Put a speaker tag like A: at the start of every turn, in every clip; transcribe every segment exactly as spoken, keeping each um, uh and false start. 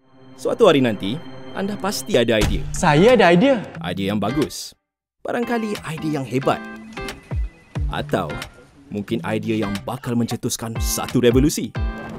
A: Suatu hari nanti, anda pasti ada idea.
B: Saya ada idea.
A: Idea yang bagus. Barangkali idea yang hebat. Atau mungkin idea yang bakal mencetuskan satu revolusi.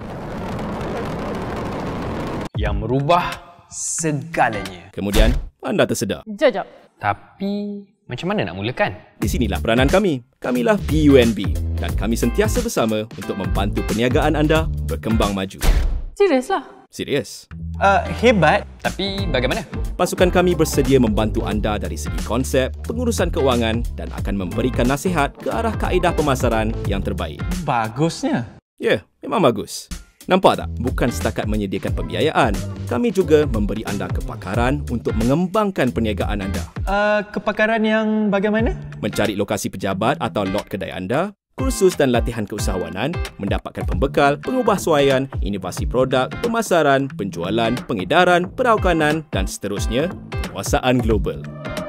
C: Yang merubah segalanya.
A: Kemudian, anda tersedar.
D: Jajak.
C: Tapi, macam mana nak mulakan?
A: Di sinilah peranan kami. Kamilah P U N B dan kami sentiasa bersama untuk membantu perniagaan anda berkembang maju.
D: Serius lah.
A: Serius.
B: Uh, hebat.
C: Tapi, bagaimana?
A: Pasukan kami bersedia membantu anda dari segi konsep, pengurusan keuangan dan akan memberikan nasihat ke arah kaedah pemasaran yang terbaik.
B: Bagusnya.
A: Ya, yeah, memang bagus. Nampak tak? Bukan setakat menyediakan pembiayaan. Kami juga memberi anda kepakaran untuk mengembangkan perniagaan anda.
B: Uh, kepakaran yang bagaimana?
A: Mencari lokasi pejabat atau lot kedai anda, kursus dan latihan keusahawanan, mendapatkan pembekal, pengubahsuaian, inovasi produk, pemasaran, penjualan, pengedaran, perawanan dan seterusnya, penguasaan global.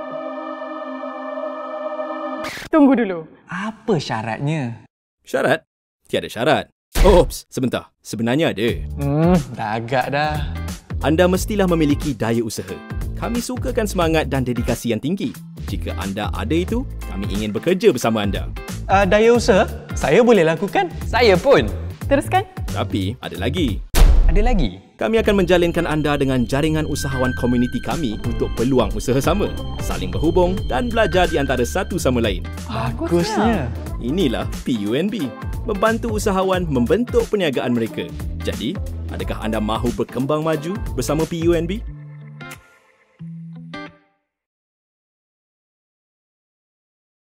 D: Tunggu dulu.
B: Apa syaratnya?
A: Syarat? Tiada syarat. Oops, sebentar. Sebenarnya ada.
B: Hmm, dah agak dah.
A: Anda mestilah memiliki daya usaha. Kami sukakan semangat dan dedikasi yang tinggi. Jika anda ada itu, kami ingin bekerja bersama anda.
B: Uh, daya usaha? Saya boleh lakukan.
C: Saya pun.
D: Teruskan.
A: Tapi, ada lagi.
C: Ada lagi?
A: Kami akan menjalinkan anda dengan jaringan usahawan komuniti kami untuk peluang usaha sama, saling berhubung dan belajar di antara satu sama lain.
B: Bagusnya.
A: Inilah P U N B, membantu usahawan membentuk perniagaan mereka. Jadi, adakah anda mahu berkembang maju bersama P U N B?